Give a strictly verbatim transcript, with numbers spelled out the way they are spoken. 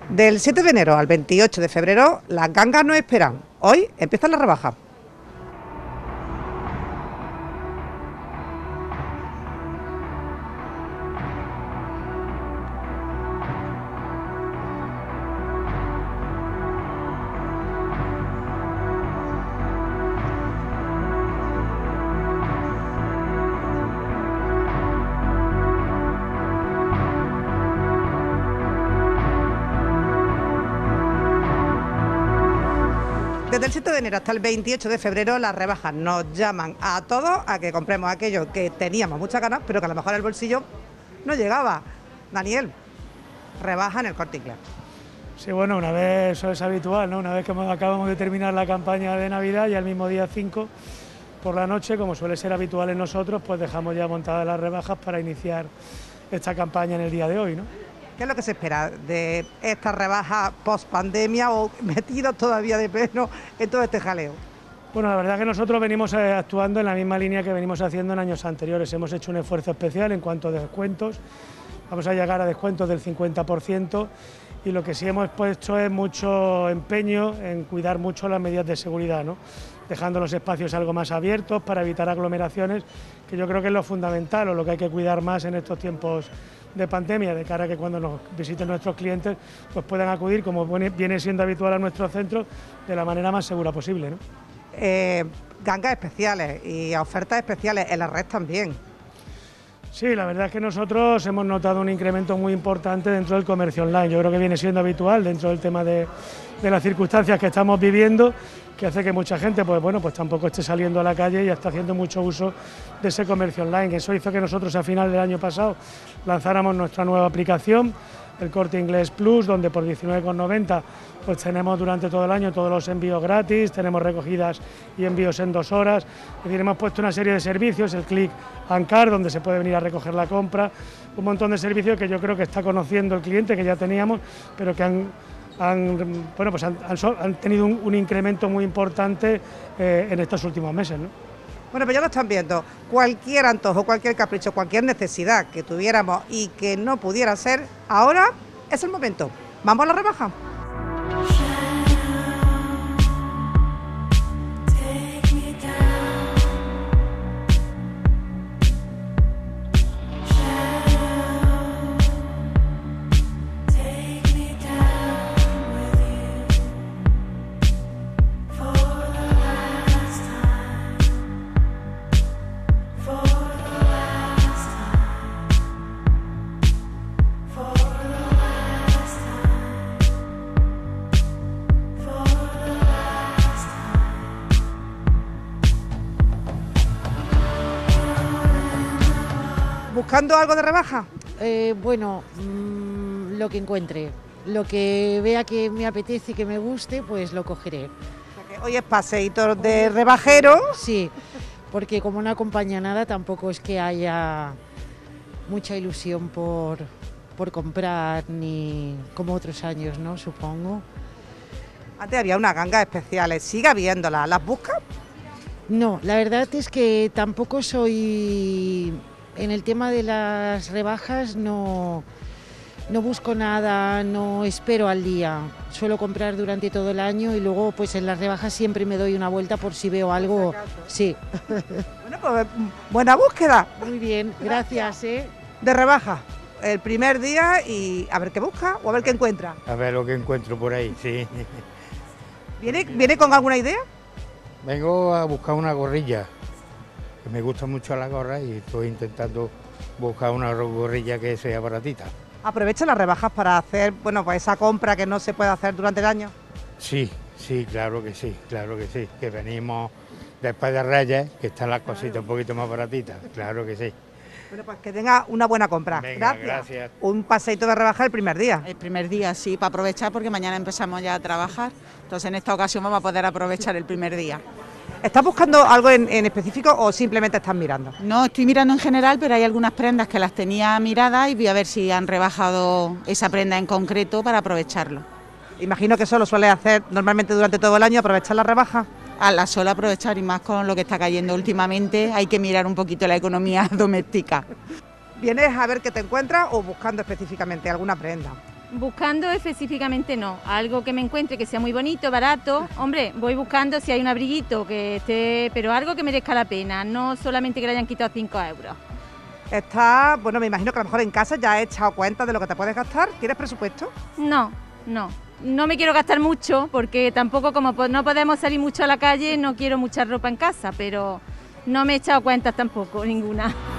Del siete de enero al veintiocho de febrero, las gangas no esperan. Hoy empiezan las rebajas. Desde el siete de enero hasta el veintiocho de febrero las rebajas nos llaman a todos a que compremos aquello que teníamos muchas ganas, pero que a lo mejor el bolsillo no llegaba. Daniel, rebaja en el Corte Inglés. Sí, bueno, una vez eso es habitual, ¿no? Una vez que acabamos de terminar la campaña de Navidad y al mismo día cinco por la noche, como suele ser habitual en nosotros, pues dejamos ya montadas las rebajas para iniciar esta campaña en el día de hoy, ¿no? ¿Qué es lo que se espera de esta rebaja post pandemia o metidos todavía de pleno en todo este jaleo? Bueno, la verdad es que nosotros venimos eh, actuando en la misma línea que venimos haciendo en años anteriores. Hemos hecho un esfuerzo especial en cuanto a descuentos, vamos a llegar a descuentos del cincuenta por ciento y lo que sí hemos puesto es mucho empeño en cuidar mucho las medidas de seguridad, ¿no? Dejando los espacios algo más abiertos para evitar aglomeraciones, que yo creo que es lo fundamental o lo que hay que cuidar más en estos tiempos de pandemia, de cara a que cuando nos visiten nuestros clientes pues puedan acudir, como viene siendo habitual a nuestros centros, de la manera más segura posible, ¿no? Eh, gangas especiales y ofertas especiales en la red también. Sí, la verdad es que nosotros hemos notado un incremento muy importante dentro del comercio online. Yo creo que viene siendo habitual dentro del tema de, de las circunstancias que estamos viviendo, que hace que mucha gente pues bueno pues tampoco esté saliendo a la calle y está haciendo mucho uso de ese comercio online. Eso hizo que nosotros a final del año pasado lanzáramos nuestra nueva aplicación, el Corte Inglés Plus, donde por diecinueve con noventa pues tenemos durante todo el año todos los envíos gratis, tenemos recogidas y envíos en dos horas, es decir, hemos puesto una serie de servicios, el Click and Car, donde se puede venir a recoger la compra, un montón de servicios que yo creo que está conociendo el cliente, que ya teníamos, pero que han, han, bueno, pues han, han tenido un, un incremento muy importante eh, en estos últimos meses, ¿no? Bueno, pues ya lo están viendo, cualquier antojo, cualquier capricho, cualquier necesidad que tuviéramos y que no pudiera ser, ahora es el momento. ¿Vamos a la rebaja? ¿Buscando algo de rebaja? Eh, bueno, mmm, lo que encuentre, lo que vea que me apetece y que me guste, pues lo cogeré. O sea que hoy es paseíto de rebajero. Sí, porque como no acompaña nada, tampoco es que haya mucha ilusión por, por comprar, ni como otros años, ¿no? Supongo. Antes había unas gangas especiales, sigue habiéndolas, ¿las buscas? No, la verdad es que tampoco soy... En el tema de las rebajas no, no busco nada, no espero al día, suelo comprar durante todo el año y luego pues en las rebajas siempre me doy una vuelta por si veo algo. Sí. Bueno, pues buena búsqueda. Muy bien, gracias. ¿eh? De rebaja, el primer día y a ver qué busca o a ver qué encuentra. A ver lo que encuentro por ahí, sí. ¿Viene, ¿viene con alguna idea? Vengo a buscar una gorrilla. Me gusta mucho la gorra y estoy intentando buscar una gorrilla que sea baratita. ¿Aprovecha las rebajas para hacer, bueno, pues esa compra que no se puede hacer durante el año? Sí, sí, claro que sí, claro que sí. Que venimos después de Reyes, que están las cositas un poquito más baratitas, claro que sí. Bueno, pues que tenga una buena compra. Venga, gracias. gracias. Un paseíto de rebaja el primer día. El primer día, sí, para aprovechar porque mañana empezamos ya a trabajar. Entonces en esta ocasión vamos a poder aprovechar el primer día. ¿Estás buscando algo en, en específico o simplemente estás mirando? No, estoy mirando en general, pero hay algunas prendas que las tenía miradas y voy a ver si han rebajado esa prenda en concreto para aprovecharlo. Imagino que eso lo suele hacer normalmente durante todo el año, aprovechar la rebaja. A la sola aprovechar y más con lo que está cayendo últimamente, hay que mirar un poquito la economía doméstica. ¿Vienes a ver qué te encuentras o buscando específicamente alguna prenda? buscando específicamente no, algo que me encuentre que sea muy bonito, barato. Hombre, voy buscando si hay un abriguito que esté, pero algo que merezca la pena, no solamente que le hayan quitado cinco euros. Está, bueno, me imagino que a lo mejor en casa ya has echado cuenta de lo que te puedes gastar. ¿Tienes presupuesto? No, no. No me quiero gastar mucho porque tampoco como no podemos salir mucho a la calle, no quiero mucha ropa en casa, pero no me he echado cuentas tampoco, ninguna.